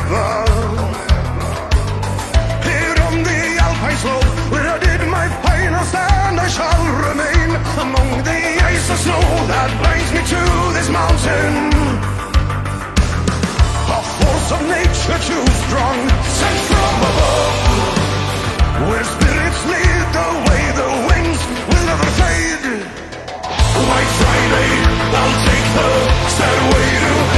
forever. Here on the Alpine slope, where I did my final stand, I shall remain among the ice and snow that binds me to this mountain. A force of nature too strong, sent from above, where spirits lead the way, the wings will never fade. White Friday, I'll take the stairway to